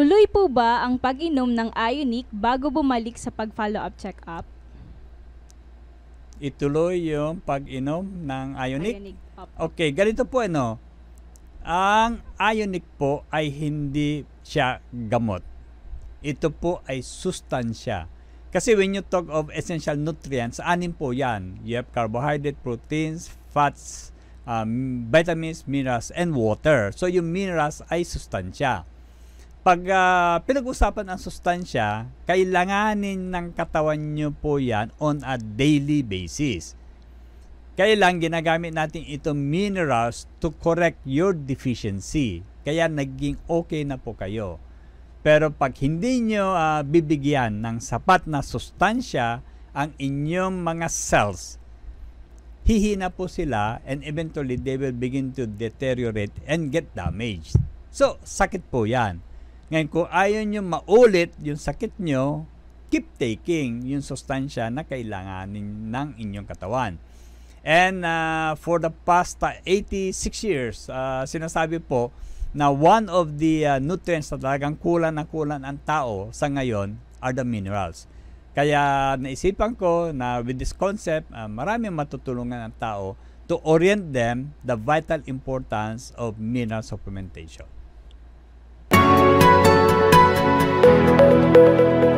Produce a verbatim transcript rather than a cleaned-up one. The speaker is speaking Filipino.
Tuloy po ba ang pag-inom ng Ionic bago bumalik sa pag-follow up check-up? Ituloy yung pag-inom ng Ionic? Ionic. Opo. Okay, ganito po ano. Ang Ionic po ay hindi siya gamot. Ito po ay sustansya. Kasi when you talk of essential nutrients, anim po yan. You have carbohydrate, proteins, fats, um, vitamins, minerals, and water. So yung minerals ay sustansya. Pag uh, pinag-usapan ang sustansya, kailanganin ng katawan nyo po yan on a daily basis. Kailang ginagamit natin itong minerals to correct your deficiency. Kaya naging okay na po kayo. Pero pag hindi nyo uh, bibigyan ng sapat na sustansya ang inyong mga cells, hihina po sila and eventually they will begin to deteriorate and get damaged. So, sakit po yan. Ngayon, kung ayaw nyo maulit yung sakit nyo, keep taking yung sustansya na kailanganin ng inyong katawan. And uh, for the past uh, eighty-six years, uh, sinasabi po na one of the uh, nutrients na talagang kulang na kulang ang tao sa ngayon are the minerals. Kaya naisipan ko na with this concept, uh, maraming matutulungan ang tao to orient them the vital importance of mineral supplementation.